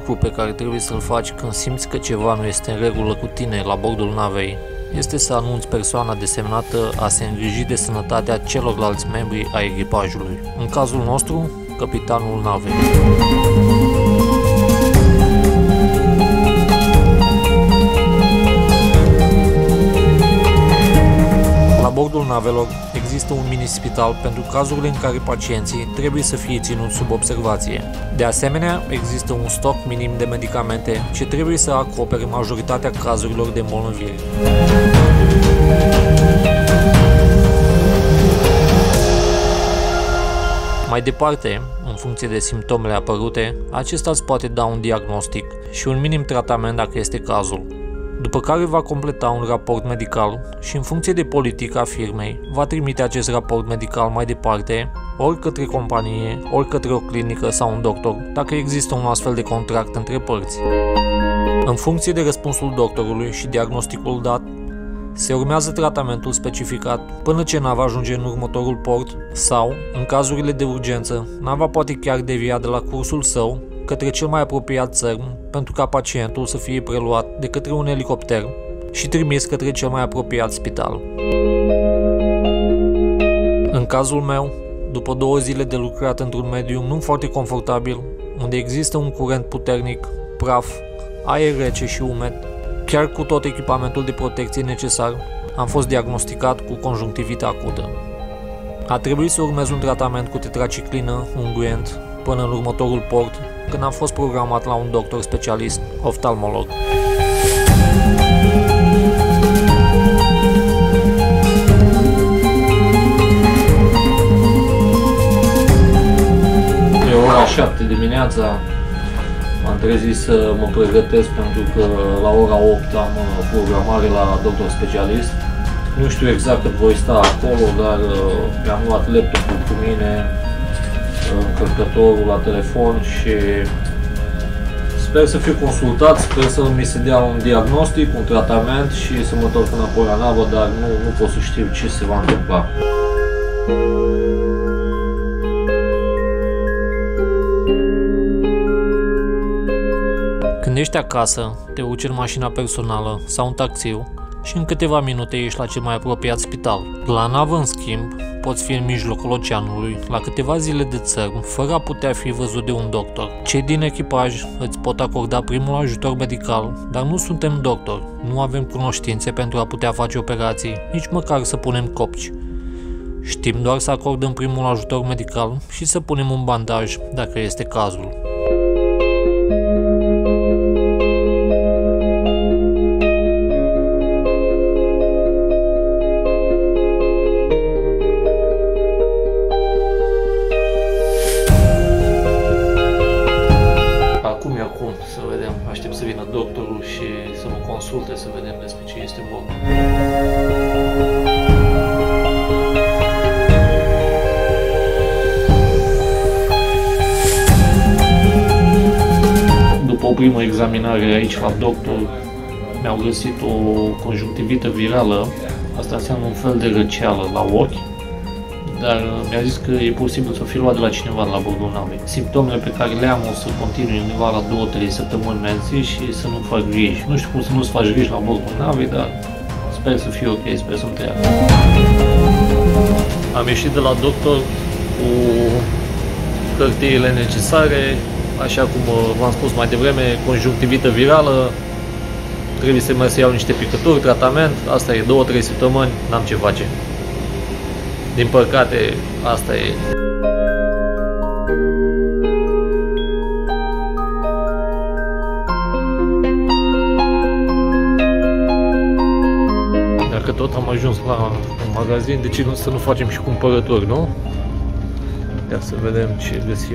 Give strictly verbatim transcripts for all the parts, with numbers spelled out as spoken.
lucru pe care trebuie să-l faci când simți că ceva nu este în regulă cu tine la bordul navei este să anunți persoana desemnată a se îngriji de sănătatea celorlalți membri ai echipajului. În cazul nostru, capitanul navei. La bordul navelor există un mini-spital pentru cazurile în care pacienții trebuie să fie ținuți sub observație. De asemenea, există un stoc minim de medicamente ce trebuie să acopere majoritatea cazurilor de îmbolnăviri. Mai departe, în funcție de simptomele apărute, acesta îți poate da un diagnostic și un minim tratament dacă este cazul, după care va completa un raport medical și în funcție de politica firmei va trimite acest raport medical mai departe ori către companie, ori către o clinică sau un doctor, dacă există un astfel de contract între părți. În funcție de răspunsul doctorului și diagnosticul dat, se urmează tratamentul specificat până ce nava ajunge în următorul port sau, în cazurile de urgență, nava poate chiar devia de la cursul său către cel mai apropiat țărm pentru ca pacientul să fie preluat de către un elicopter și trimis către cel mai apropiat spital. În cazul meu, după două zile de lucrat într-un mediu nu foarte confortabil, unde există un curent puternic, praf, aer rece și umed, chiar cu tot echipamentul de protecție necesar, am fost diagnosticat cu conjunctivită acută. A trebuit să urmez un tratament cu tetraciclină, unguent, până în următorul port, când am fost programat la un doctor specialist, oftalmolog. E ora șapte dimineața, m-am trezit să mă pregătesc pentru că la ora opt am programare la doctor specialist. Nu știu exact cât voi sta acolo, dar mi-am luat laptopul cu mine, încărcătorul la telefon și sper să fiu consultat, sper să mi se dea un diagnostic, un tratament și să mă întorc înapoi la navă, dar nu, nu pot să știu ce se va întâmpla. Când ești acasă, te urci în mașina personală sau în taxiu și în câteva minute ești la cel mai apropiat spital. La navă, în schimb, poți fi în mijlocul oceanului, la câteva zile de țărm, fără a putea fi văzut de un doctor. Cei din echipaj îți pot acorda primul ajutor medical, dar nu suntem doctori, nu avem cunoștințe pentru a putea face operații, nici măcar să punem copci. Știm doar să acordăm primul ajutor medical și să punem un bandaj, dacă este cazul. Să vedem, aștept să vină doctorul și să mă consulte, să vedem despre ce este vorba. După o primă examinare aici la doctor, mi-au găsit o conjunctivită virală, asta înseamnă un fel de răceală la ochi, dar mi-a zis că e posibil să o fi luat de la cineva de la bordul navei. Simptomele pe care le am o să continui undeva la două trei săptămâni mersi și să nu fac griji. Nu știu cum să nu-ți faci griji la bordul navei, dar sper să fie ok, sper să-mi treacă. Am ieșit de la doctor cu hârtiile necesare, așa cum v-am spus mai devreme, conjunctivită virală, trebuie să mai să iau niște picături, tratament, asta e două trei săptămâni, n-am ce face. Din păcate, asta e. Dacă tot am ajuns la un magazin, de ce nu să nu facem și cumpărături, nu? Ia să vedem ce găsim.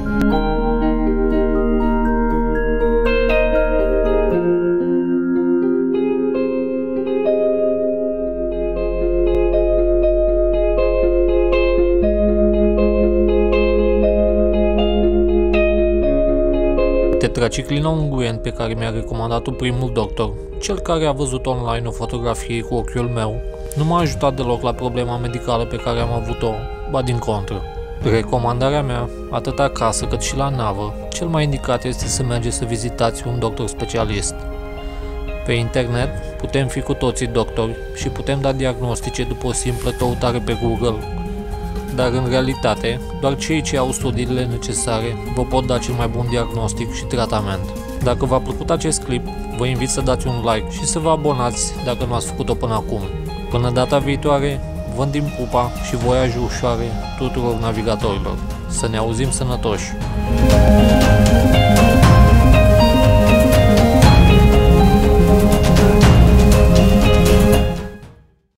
Tetraciclina unguent pe care mi-a recomandat-o primul doctor, cel care a văzut online o fotografie cu ochiul meu, nu m-a ajutat deloc la problema medicală pe care am avut-o, ba din contră. Recomandarea mea, atât acasă cât și la navă, cel mai indicat este să mergeți să vizitați un doctor specialist. Pe internet putem fi cu toții doctori și putem da diagnostice după o simplă căutare pe Google, dar în realitate, doar cei ce au studiile necesare vă pot da cel mai bun diagnostic și tratament. Dacă v-a plăcut acest clip, vă invit să dați un like și să vă abonați dacă nu ați făcut-o până acum. Până data viitoare, vândim pupa și voiaje ușoare tuturor navigatorilor. Să ne auzim sănătoși!